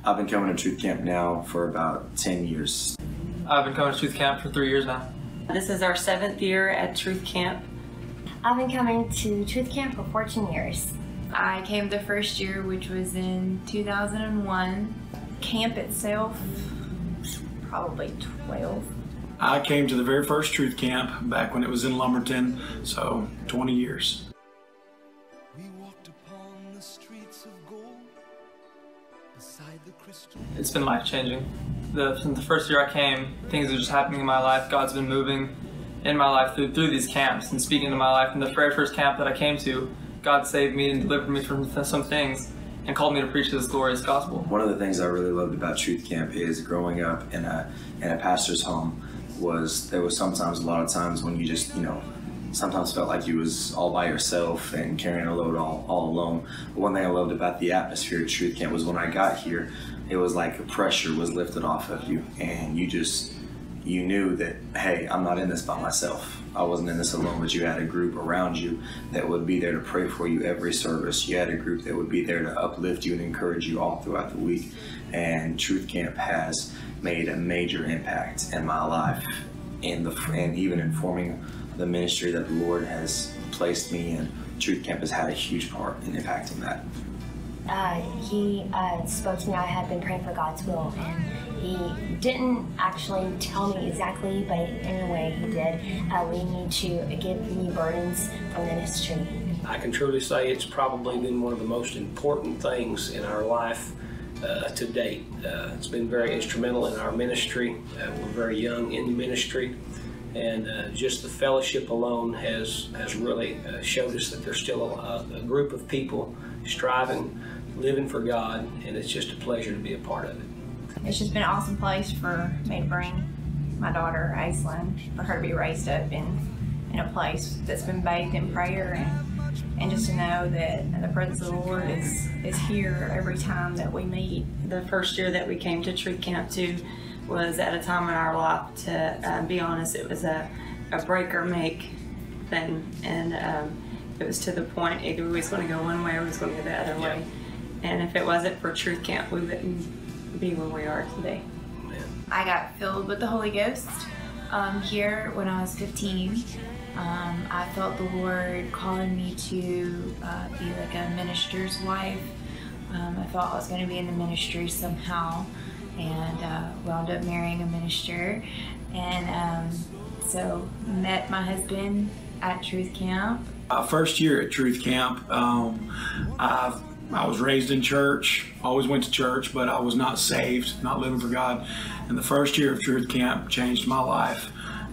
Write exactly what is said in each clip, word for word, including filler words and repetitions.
I've been coming to Truth Camp now for about ten years. I've been coming to Truth Camp for three years now. This is our seventh year at Truth Camp. I've been coming to Truth Camp for fourteen years. I came the first year, which was in two thousand one. Camp itself, probably twelve. I came to the very first Truth Camp back when it was in Lumberton, so twenty years. We walked upon the streets of gold beside the crystal. It's been life-changing. The, since the first year I came, things are just happening in my life. God's been moving in my life through, through these camps and speaking to my life. And the very first camp that I came to, God saved me and delivered me from some things and called me to preach this glorious gospel. One of the things I really loved about Truth Camp is growing up in a, in a pastor's home was there was sometimes, a lot of times when you just, you know, sometimes felt like you was all by yourself and carrying a load all, all alone. But one thing I loved about the atmosphere at Truth Camp was when I got here, it was like a pressure was lifted off of you and you just, you knew that, hey, I'm not in this by myself. I wasn't in this alone, but you had a group around you that would be there to pray for you every service. You had a group that would be there to uplift you and encourage you all throughout the week. And Truth Camp has made a major impact in my life, in the, and even in forming the ministry that the Lord has placed me in. Truth Camp has had a huge part in impacting that. Uh, he uh, spoke to me. I had been praying for God's will, and he didn't actually tell me exactly, but in a way he did. Uh, we need to give me burdens for ministry. I can truly say it's probably been one of the most important things in our life uh, to date. Uh, it's been very instrumental in our ministry. Uh, we're very young in ministry, and uh, just the fellowship alone has, has really uh, showed us that there's still a, a group of people striving, living for God, and it's just a pleasure to be a part of it. It's just been an awesome place for me to bring my daughter, Aislinn, for her to be raised up in, in a place that's been bathed in prayer, and, and just to know that the presence of the Lord is, is here every time that we meet. The first year that we came to Truth Camp too was at a time in our life, to uh, be honest, it was a, a break or make thing, and um, it was to the point either we was going to go one way or we was going to go the other way. And if it wasn't for Truth Camp, we wouldn't be where we are today. I got filled with the Holy Ghost um, here when I was fifteen. Um, I felt the Lord calling me to uh, be like a minister's wife. Um, I thought I was going to be in the ministry somehow, and uh, wound up marrying a minister. And um, so met my husband at Truth Camp. Uh, first year at Truth Camp, um, I, I was raised in church, always went to church, but I was not saved, not living for God. And the first year of Truth Camp changed my life.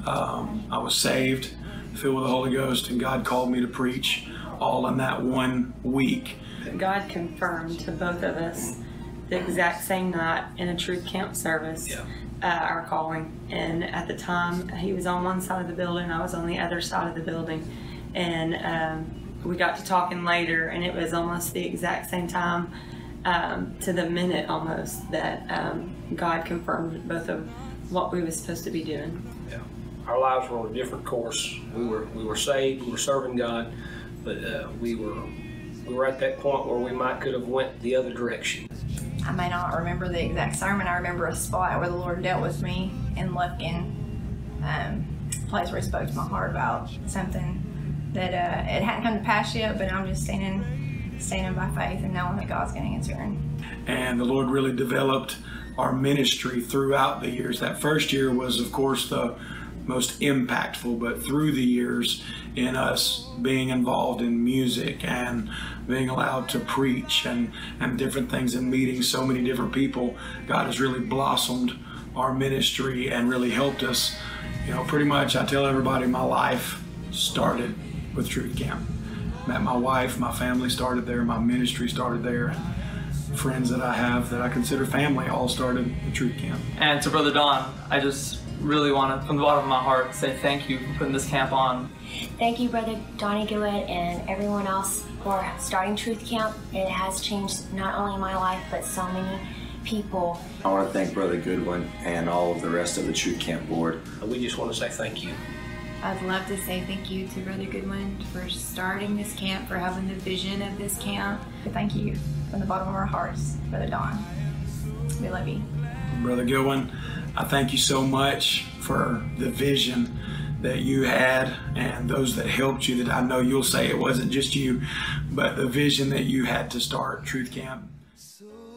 Um, I was saved, filled with the Holy Ghost, and God called me to preach all in that one week. God confirmed to both of us the exact same night in a Truth Camp service, Yeah. uh, our calling. And at the time, he was on one side of the building, I was on the other side of the building. And um, we got to talking later, and it was almost the exact same time, um, to the minute almost, that um, God confirmed both of what we were supposed to be doing. Yeah. Our lives were on a different course. We were we were saved, we were serving God, but uh, we were we were at that point where we might could have went the other direction. I may not remember the exact sermon. I remember a spot where the Lord dealt with me in Lufkin, um, a place where he spoke to my heart about something that uh, it hadn't come to pass yet, but I'm just standing, standing by faith and knowing that God's going to answer. And the Lord really developed our ministry throughout the years. That first year was, of course, the most impactful, but through the years, in us being involved in music and being allowed to preach and, and different things and meeting so many different people, God has really blossomed our ministry and really helped us. You know, pretty much I tell everybody my life started with Truth Camp. Met my wife, my family started there, my ministry started there, and friends that I have that I consider family all started with Truth Camp. And to Brother Don, I just really want to, from the bottom of my heart, say thank you for putting this camp on. Thank you, Brother Donnie Goodwin, and everyone else for starting Truth Camp. It has changed not only my life, but so many people. I want to thank Brother Goodwin and all of the rest of the Truth Camp board. We just want to say thank you. I'd love to say thank you to Brother Goodwin for starting this camp, for having the vision of this camp. Thank you from the bottom of our hearts, Brother Don. We love you. Brother Goodwin, I thank you so much for the vision that you had and those that helped you, that I know you'll say it wasn't just you, but the vision that you had to start Truth Camp. So